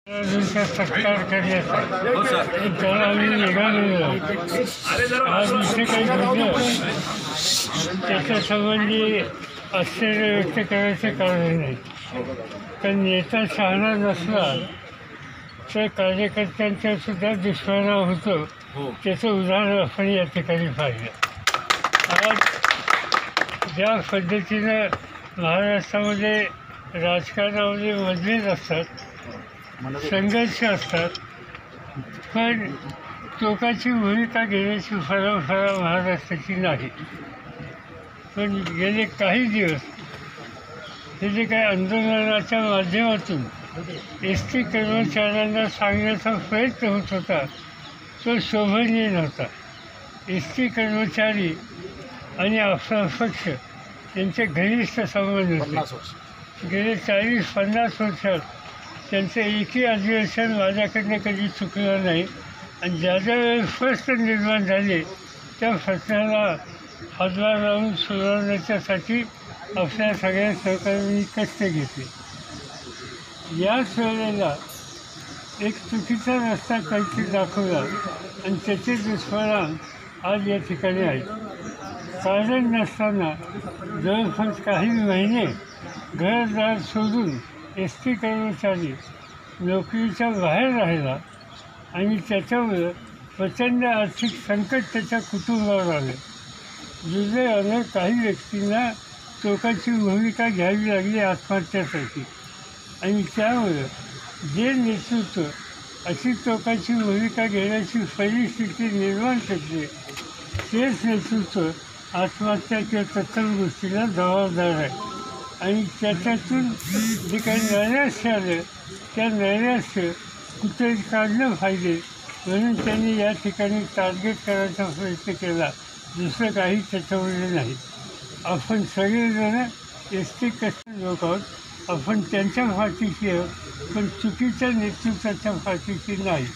सत्कार करण्याचा त्याला आम्ही निघालेलो आज इथे काही घडलं त्याच्यासंबंधी आश्चर्य व्यक्त करायचे कारण नाही. तर नेता शहाणा नसला तर कार्यकर्त्यांचा सुद्धा दुष्परिणाम होतो. त्याचं उदाहरण आपण या ठिकाणी पाहिलं. आज ज्या पद्धतीनं महाराष्ट्रामध्ये राजकारणामध्ये मतभेद असतात, संघर्ष असतात, पण टोकाची भूमिका घेण्याची परंपरा महाराष्ट्राची नाही. पण गेले काही दिवस हे जे काही आंदोलनाच्या माध्यमातून एस टी कर्मचाऱ्यांना सांगण्याचा प्रयत्न होत होता तो शोभनीय नव्हता. एस टी कर्मचारी आणि आपला पक्ष यांचे घनिष्ठ संबंध होते. गेले 40-50 वर्षात त्यांचं एकही अधिवेशन माझ्याकडनं कधी चुकलं नाही. आणि ज्या ज्या वेळेस प्रश्न निर्माण झाले त्या प्रश्नाला हातभार लावून सोडवण्याच्यासाठी आपल्या सगळ्या सहकार्यांनी कष्ट घेतले. याच वेळेला एक चुकीचा रस्ता काहीतरी दाखवला आणि त्याचे दुष्परिणाम आज या ठिकाणी आहेत. कारण नसताना जवळपास काही महिने घरदार सोडून एस टी कर्मचारी नोकरीच्या बाहेर राहिला आणि त्याच्यामुळं प्रचंड आर्थिक संकट त्याच्या कुटुंबावर आलं. दुर्दैवानं काही व्यक्तींना टोकाची भूमिका घ्यावी लागली आत्महत्यासाठी. आणि त्यामुळं जे नेतृत्व अशी टोकाची भूमिका घेण्याची परिस्थिती निर्माण करते तेच नेतृत्व आत्महत्या किंवा तत्सम गोष्टीला जबाबदार आहे. आणि त्याच्यातून जे काही नैराश्य आलं त्या नैराश्य कुठे काढलं पाहिजे म्हणून त्यांनी या ठिकाणी टार्गेट करायचा प्रयत्न केला. दुसरं काही त्याच्यामध्ये नाही. आपण सगळेजण एस टी कष्ट लोक आहोत. आपण त्यांच्या पाठीशी आहोत, पण चुकीच्या नेतृत्वाच्या पाठीशी नाही.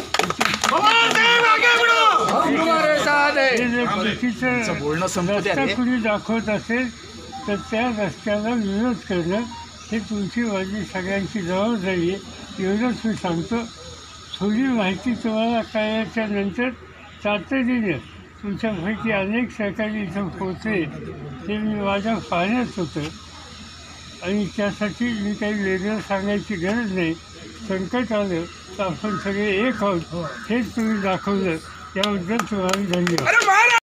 चुकीचं रस्ता कुणी दाखवत असेल तर त्या रस्त्याला विरोध करणं हे तुमची माझी सगळ्यांची जबाबदारी आहे. एवढंच मी सांगतो. थोडी माहिती तुम्हाला कळल्याच्या नंतर तातडीनं तुमच्यापैकी अनेक सहकारी इथं पोचले ते मी माझ्या पाहण्यात होतं. आणि त्यासाठी मी काही वेगळं सांगायची गरज नाही. संकट आलं तर आपण सगळे एक आहोत हेच तुम्ही दाखवलं. याबद्दल तुम्हाला धन्यवाद.